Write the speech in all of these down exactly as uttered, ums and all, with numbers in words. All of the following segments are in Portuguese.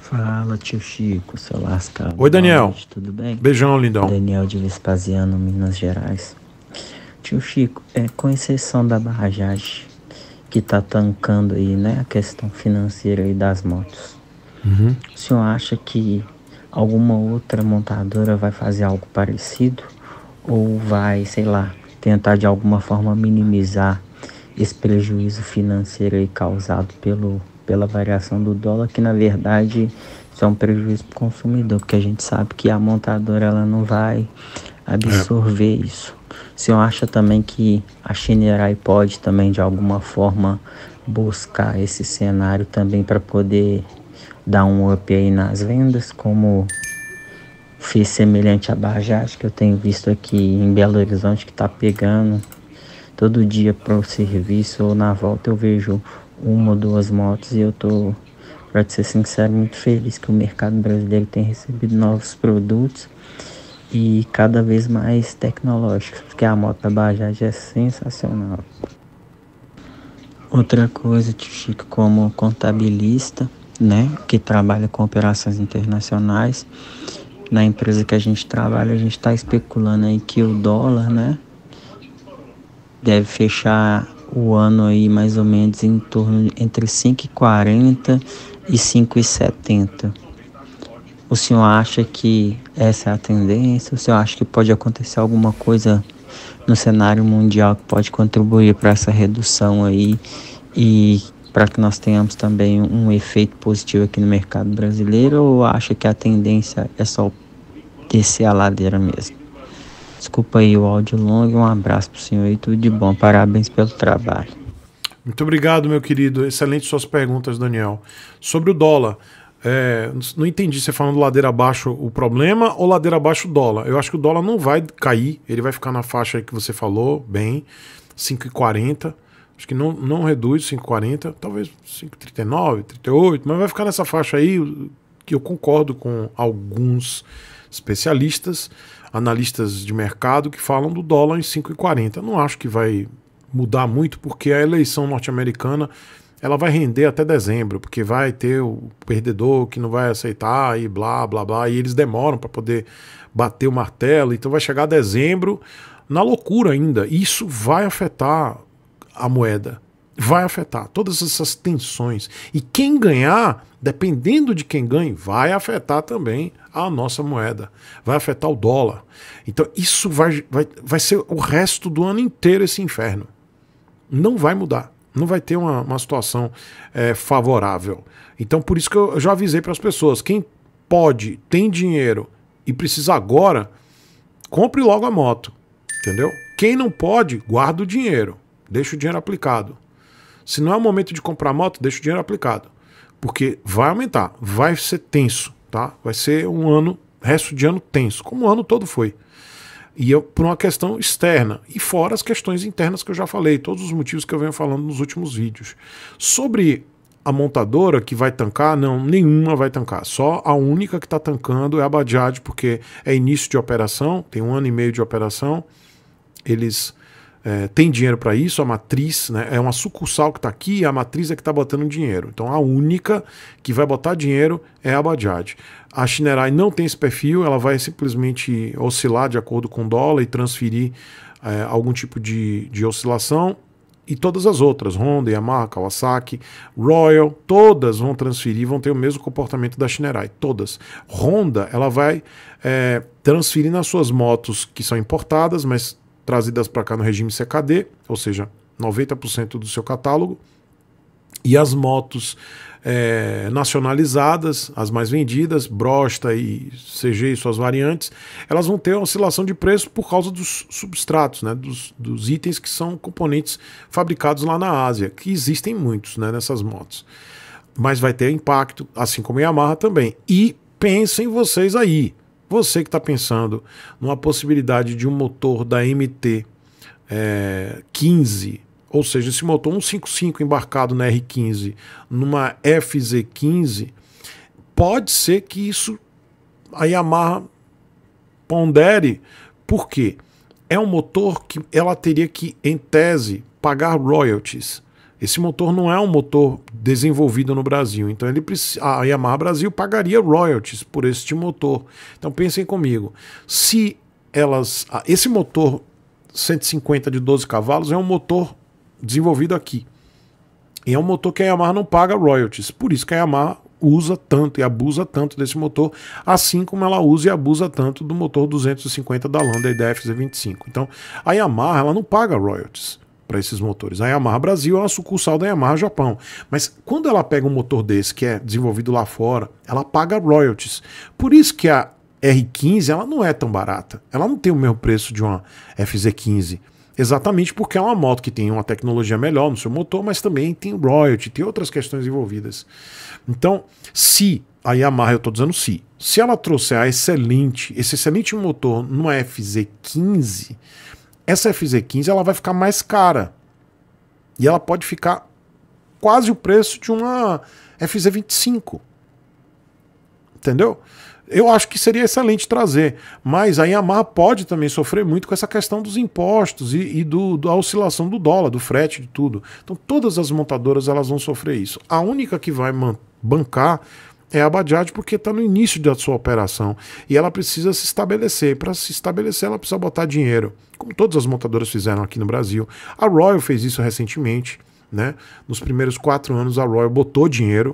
Fala, tio Chico, seu lascado. Oi, Boa Daniel. noite, tudo bem? Beijão, lindão. Daniel de Vespasiano, Minas Gerais. Tio Chico, é, com exceção da Bajaj, que tá tancando aí, né, a questão financeira aí das motos, Uhum. o senhor acha que alguma outra montadora vai fazer algo parecido? Ou vai, sei lá, tentar de alguma forma minimizar esse prejuízo financeiro aí causado pelo, pela variação do dólar, que na verdade isso é um prejuízo para o consumidor, porque a gente sabe que a montadora ela não vai É. absorver isso. O senhor acha também que a Shinerai pode também de alguma forma buscar esse cenário também para poder dar um up aí nas vendas, como fez semelhante à Bajaj, que eu tenho visto aqui em Belo Horizonte, que está pegando todo dia para o serviço ou na volta eu vejo uma ou duas motos e eu tô, para ser sincero, muito feliz que o mercado brasileiro tem recebido novos produtos e cada vez mais tecnológicos, porque a moto da Bajaj é sensacional. Outra coisa, tio Chico, como contabilista, né, que trabalha com operações internacionais, na empresa que a gente trabalha, a gente está especulando aí que o dólar, né, deve fechar o ano aí mais ou menos em torno de entre cinco e quarenta e cinco e setenta. O senhor acha que essa é a tendência? O senhor acha que pode acontecer alguma coisa no cenário mundial que pode contribuir para essa redução aí e para que nós tenhamos também um efeito positivo aqui no mercado brasileiro? Ou acha que a tendência é só descer a ladeira mesmo? Desculpa aí o áudio longo, um abraço pro senhor e tudo de bom. Parabéns pelo trabalho. Muito obrigado, meu querido. Excelentes suas perguntas, Daniel. Sobre o dólar, é, não entendi você falando ladeira abaixo o problema ou ladeira abaixo o dólar. Eu acho que o dólar não vai cair, ele vai ficar na faixa aí que você falou, bem, cinco e quarenta. Acho que não, não reduz cinco e quarenta, talvez cinco e trinta e nove, trinta e oito, mas vai ficar nessa faixa aí que eu concordo com alguns especialistas, analistas de mercado que falam do dólar em cinco e quarenta. Não acho que vai mudar muito, porque a eleição norte-americana ela vai render até dezembro, porque vai ter o perdedor que não vai aceitar e blá, blá, blá, e eles demoram para poder bater o martelo, então vai chegar dezembro na loucura ainda. Isso vai afetar a moeda, vai afetar todas essas tensões. E quem ganhar, dependendo de quem ganhe, vai afetar também a nossa moeda, vai afetar o dólar. Então isso vai, vai, vai ser o resto do ano inteiro esse inferno. Não vai mudar, não vai ter uma, uma situação é, favorável. Então por isso que eu já avisei para as pessoas, quem pode, tem dinheiro e precisa agora, compre logo a moto, entendeu? Quem não pode, guarda o dinheiro, deixa o dinheiro aplicado. Se não é o momento de comprar moto, deixa o dinheiro aplicado. Porque vai aumentar, vai ser tenso, tá? Vai ser um ano, resto de ano tenso, como o ano todo foi. E eu, por uma questão externa. E fora as questões internas que eu já falei, todos os motivos que eu venho falando nos últimos vídeos. Sobre a montadora que vai tancar, não, nenhuma vai tancar. Só a única que está tancando é a Bajaj, porque é início de operação, tem um ano e meio de operação. Eles é, têm dinheiro para isso, a matriz, né, é uma sucursal que está aqui e a matriz é que está botando dinheiro. Então a única que vai botar dinheiro é a Bajaj. A Shinerai não tem esse perfil, ela vai simplesmente oscilar de acordo com o dólar e transferir é, algum tipo de, de oscilação. E todas as outras, Honda, Yamaha, Kawasaki, Royal, todas vão transferir, vão ter o mesmo comportamento da Shinerai, todas. Honda, ela vai é, transferir nas suas motos que são importadas, mas trazidas para cá no regime C K D, ou seja, noventa por cento do seu catálogo, e as motos é, nacionalizadas, as mais vendidas, Brosta e C G e suas variantes, elas vão ter uma oscilação de preço por causa dos substratos, né, dos, dos itens que são componentes fabricados lá na Ásia, que existem muitos, né, nessas motos. Mas vai ter impacto, assim como a Yamaha também. E pensem vocês aí, você que está pensando numa possibilidade de um motor da M T é, quinze, ou seja, esse motor cento e cinquenta e cinco embarcado na R quinze, numa F Z quinze, pode ser que isso a Yamaha pondere. Por quê? É um motor que ela teria que, em tese, pagar royalties. Esse motor não é um motor desenvolvido no Brasil, então ele a Yamaha Brasil pagaria royalties por este motor. Então pensem comigo, se elas, esse motor cento e cinquenta de doze cavalos é um motor desenvolvido aqui, e é um motor que a Yamaha não paga royalties, por isso que a Yamaha usa tanto e abusa tanto desse motor, assim como ela usa e abusa tanto do motor duzentos e cinquenta da Landa da F Z vinte e cinco. Então a Yamaha ela não paga royalties para esses motores. A Yamaha Brasil é uma sucursal da Yamaha Japão. Mas quando ela pega um motor desse que é desenvolvido lá fora, ela paga royalties. Por isso que a R quinze ela não é tão barata. Ela não tem o mesmo preço de uma F Z quinze. Exatamente porque é uma moto que tem uma tecnologia melhor no seu motor, mas também tem royalty, tem outras questões envolvidas. Então, se a Yamaha, eu estou dizendo se, se ela trouxer a excelente, esse excelente motor numa F Z quinze, essa F Z quinze ela vai ficar mais cara. E ela pode ficar quase o preço de uma F Z vinte e cinco. Entendeu? Eu acho que seria excelente trazer. Mas a Yamaha pode também sofrer muito com essa questão dos impostos e, e do, da oscilação do dólar, do frete, de tudo. Então todas as montadoras elas vão sofrer isso. A única que vai bancar é a Bajaj, porque está no início da sua operação e ela precisa se estabelecer. Para se estabelecer, ela precisa botar dinheiro, como todas as montadoras fizeram aqui no Brasil. A Royal fez isso recentemente, né? Nos primeiros quatro anos, a Royal botou dinheiro,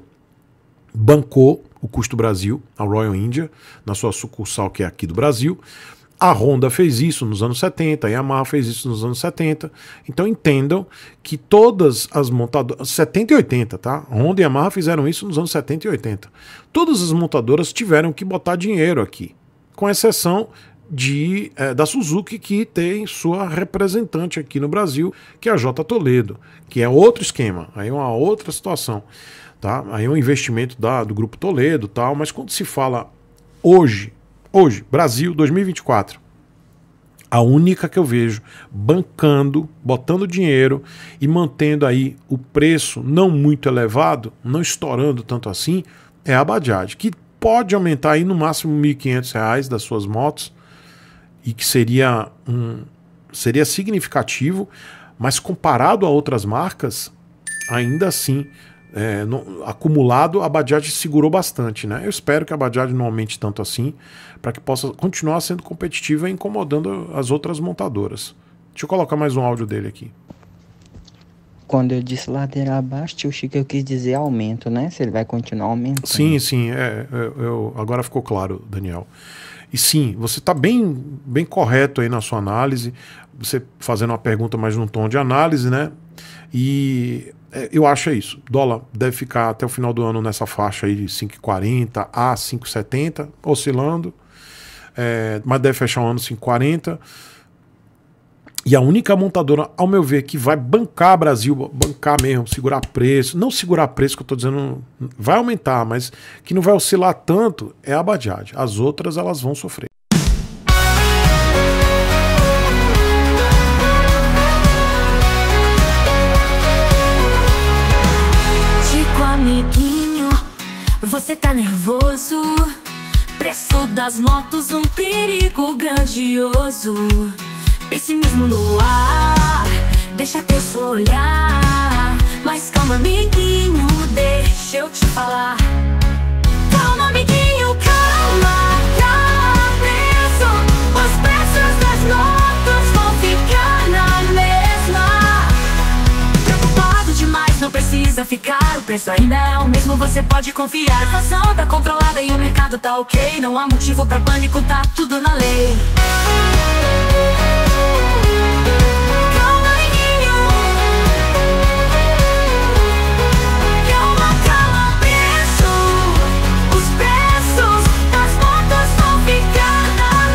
bancou o custo Brasil, a Royal India, na sua sucursal que é aqui do Brasil. A Honda fez isso nos anos setenta, a Yamaha fez isso nos anos setenta. Então entendam que todas as montadoras, setenta e oitenta, tá? Honda e Yamaha fizeram isso nos anos setenta e oitenta. Todas as montadoras tiveram que botar dinheiro aqui, com exceção de, é, da Suzuki, que tem sua representante aqui no Brasil, que é a J Toledo, que é outro esquema, aí é uma outra situação, tá? Aí é um investimento da, do Grupo Toledo, tal, mas quando se fala hoje, Hoje, Brasil, dois mil e vinte e quatro, a única que eu vejo bancando, botando dinheiro e mantendo aí o preço não muito elevado, não estourando tanto assim, é a Bajaj, que pode aumentar aí no máximo mil e quinhentos reais das suas motos, e que seria, um, seria significativo, mas comparado a outras marcas, ainda assim, É, no, acumulado, a Bajaj segurou bastante, né? Eu espero que a Bajaj não aumente tanto assim, para que possa continuar sendo competitiva e incomodando as outras montadoras. Deixa eu colocar mais um áudio dele aqui. Quando eu disse ladeira abaixo, tio Chico, eu quis dizer aumento, né? Se ele vai continuar aumentando. Sim, sim, é, eu, eu, agora ficou claro, Daniel. E sim, você está bem, bem correto aí na sua análise, você fazendo uma pergunta mais num tom de análise, né? E eu acho isso, o dólar deve ficar até o final do ano nessa faixa aí de cinco e quarenta a cinco e setenta, oscilando, é, mas deve fechar o ano cinco e quarenta. E a única montadora, ao meu ver, que vai bancar Brasil, bancar mesmo, segurar preço, não segurar preço que eu estou dizendo, vai aumentar, mas que não vai oscilar tanto, é a Bajaj. As outras elas vão sofrer. Você tá nervoso? Preço das motos, um perigo grandioso. Pessimismo no ar, deixa teu olhar. Mas calma, amiguinho, deixa eu te falar. Calma, amiguinho, calma, calma, preço. Os preços das motos vão ficar na mesma. Preocupado demais, não precisa ficar. O preço ainda é o mesmo, você pode confiar. A inflação tá controlada e o mercado tá ok. Não há motivo pra pânico, tá tudo na lei. Calma, amiguinho. Calma, calma, preço. Os preços das motos vão ficar na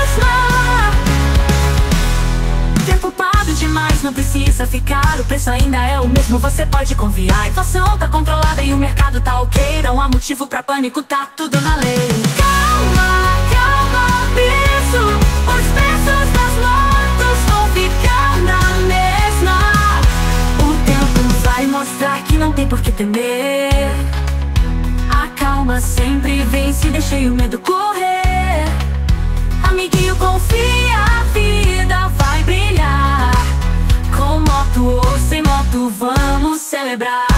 mesma. Preocupado demais, não precisa ficar. O preço ainda é o mesmo, você pode confiar. A inflação tá controlada e o mercado tá ok. Não há motivo pra pânico, tá tudo na lei. Calma, calma, preço. Os preços das motos vão ficar na mesma. O tempo vai mostrar que não tem por que temer. A calma sempre vence, deixei o medo correr. Amiguinho, confia, a vida vai brilhar. Com moto ou sem moto, vamos celebrar.